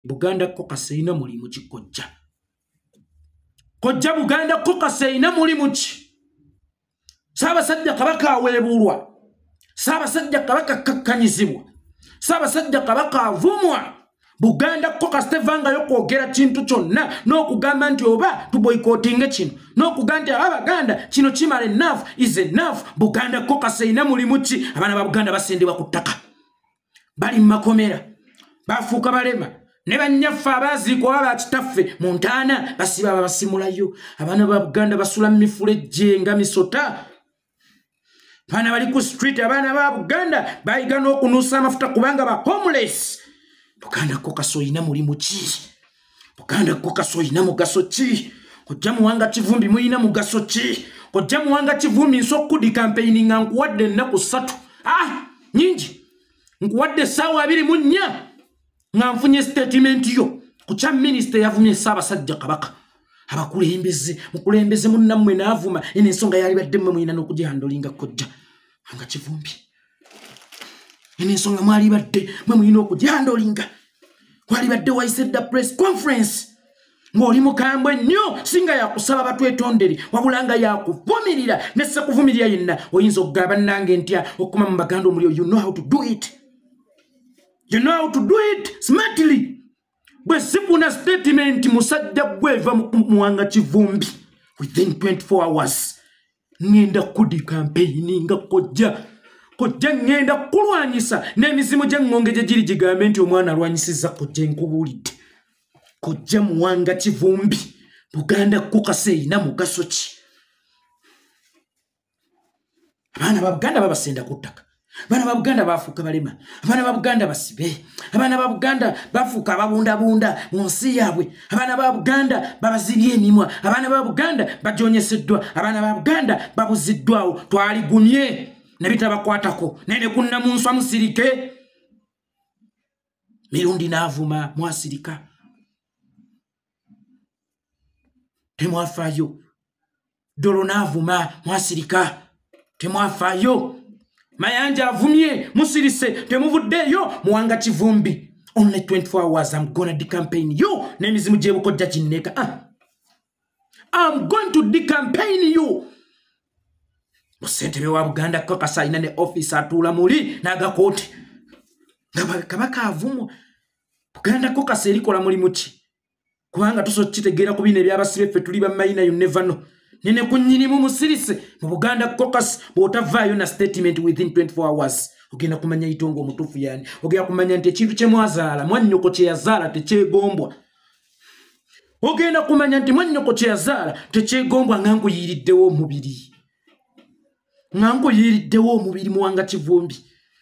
Buganda ko kaseina mulimu ki kojja. Kojja Buganda ko kaseina mulimu ki. Ssaabasajja Kabaka aweebulwa. Ssaabasajja Kabaka kakkanyizibwa. Ssaabasajja Kabaka avumwa. Buganda ko kastevangayo kwogera kintu kyonna n'okugamba nti oba tuboycottinge kino n'okugamba nti Abaganda kino kimala enough is enough. Buganda ko kaseina mulimu ki. Abaana ba Buganda basendebwa ku ttaka. Bali mu makomera. Bafuuka balema. Ne banyaffe abaziikwa baba kitaffe mu ntaana basiba babasimulayo. Abaana ba Buganda basula mu mifulejje nga misota. Abaana bali ku street. Abaana ba Buganda bayiga n'okunuusa amafuta kubanga ba homeless. Buganda ko kasoyina mulimu ki. Buganda ko kasoyina mugaso ki. Kojja Muwanga Kivumbi muyina mugaso ki. Kojja Muwanga Kivumbi nsokudi campaigning nga nkuwadde ennaku 3 nyingi. Nkuwadde essaawa 24 nga nfunye statement yo ku kya minister yavumye Ssaabasajja Kabaka. Mukulembeze munnammwe n'avuma eno ensonga yali badde mmwe muyina n'okugihandolinga Kojja Muwanga Kivumbi. Eno ensonga mwali badde mmwe muyina okugihandolinga. Wali badde waisedda press conference ng'oli mukambwe nnyo singa yakusaba batwetondere wabula nga yakuvumirira nesse kuvumirira yenna oyinza okugamba nange ntya okuma mu Baganda omulio. You know how to do it. You know how to do it smartly. Bwe sifuna statement musajja gweva Muwanga Kivumbi within 24 hours. Ngenda kudi campaign nga Kojja ngenda kulwanyisa n'emizimu gye ngonge gye giri gigambe nti omwana alwanyisiza Kojja nkubulidde. Kojja Muwanga Kivumbi Buganda ko kaseina mugaso ki. Abaana ba Buganda babasenda ku ttaka. Abaana ba Buganda bafuuka balema. Abaana ba Buganda basibe. Abaana ba Buganda bafuuka babundabunda mu nsi yaabwe. Abaana ba Buganda babazibye emimwa. Abaana ba Buganda bajonyeseddwa. Abaana ba Buganda babuziddwawo. Twaligumye ne bitabakwatako. Nene kunna mu nswa musirike. Mirundi n'avuma mwasirika. Temwafaayo. Dolo n'avuma mwasirika. Temwafaayo. Mayanja avumye musirise temuvuddeyo Muwanga Kivumbi. Only 24 hours I'm gonna decampaign you. N'emizimu gye Bukojja kinneka. I'm going to decampaign you. Musentebe wa Buganda ko kasaina ne office atula muli n'agakooti. Kabaka avumwa. Buganda ko kaserikola mulimu ki. Kubanga tusokkitegeera ku bino ebyabasibe ffe tuli bamayina you never know. Nene kunyinimu musirise mu Buganda caucus bw'otavaayo na statement within 24 hours. Ogenda kumanya itongo omutuufu yani. Ogenda kumanya nti ekintu kye mwazaala mwannyoko kye yazaala tekyegombwa. Ogenda kumanya nti mwannyoko kye yazaala tekyegombwa nga nkuyiiriddewo omubiri. Nga nkuyiiriddewo omubiri Muwanga Kivumbi.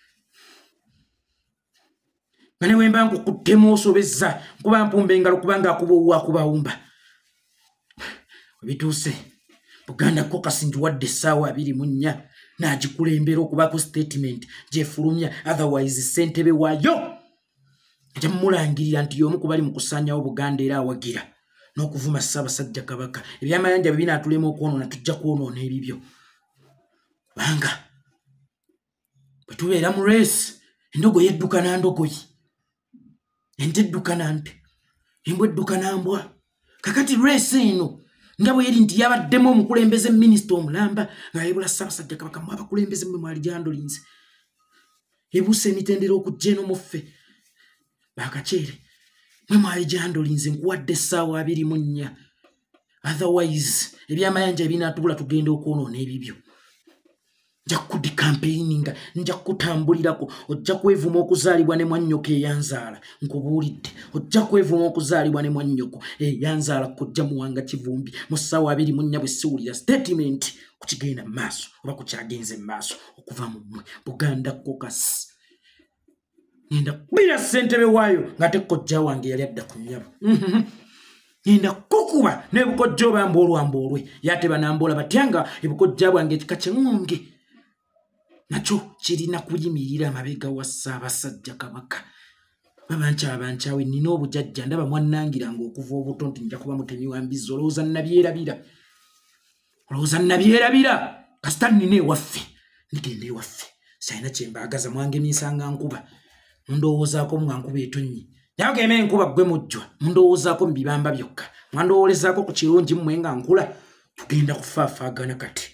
Nga ne bwe mba nkukuttemu osobezza kuba mpumba engalo kubanga akuba owakubawumba. Bituuse. Buganda ko kasindiwadde essaawa 24 n'agikulembera okubaako statement gyefulumya otherwise ssentebe waayo ajja mumulangirira nti y'omu ku bali mu kusaanyawo Buganda era awagira n'okuvuma Ssaabasajja Kabaka. Ebyamayanja bye binaatulema okwonoona tujja kwonoona ebibyo. Kubanga bwe tubeera mu race endogoyi edduka na ndogoyi. Ente edduka na nte. Embwa edduka na mbwa. Kakati race eno nga bwe yeri nti yabaddemu omukulembeze minisita omulamba ng'ayebula Ssaabasajja Kabaka mu abakulembeze mmwe mwali gyandolinze. Ebuuse emitendera okujja eno muffe. Bakaceere mmwe mwali gyandolinze nkuwadde essaawa 24. Otherwise ebyamayanja ebinaatubula tugenda okwonoona ebibyo. Nja kudicampaigninga nja kutambulirako. Ojja kwevuma okuzaalibwa ne mwannyoko eyanzaala nkubuulidde. Ojja kwevuma okuzaalibwa ne mwannyoko eyanzaala Kojja Muwanga Kivumbi mu ssaawa 24 bwe siwulira statement ku kigenda mu maaso oba ku kyagenze mu maaso okuva mu mmwe. Buganda caucus ngenda kubira ssentebe waayo ng'ate Kojja wange yali adda ku nnyabo. Ngenda kukuba ne Bukojja obamba olwamboolwe yate banambola batyanga ebukojja bwange ekika ky'engonge nakyo kirina kuyimirira amabega wa Ssaabasajja Kabaka. Abankyawe nina obujajja ndaba mwannangiranga okuva obuto nti nja kuba mutemi wa mbizzi. Olowooza nabyerabira kasita nina ewaffe ndigenda ewaffe sayina kye mbaagaza mwange minsanga nkuba mundowoozaako nga nkuba etonnyi Yageme enkuba gwe mujjwa mundowoozaako mu bibamba byokka mwandowolezaako ku kirungi mmwe nga nkula tugenda kufaafagana kati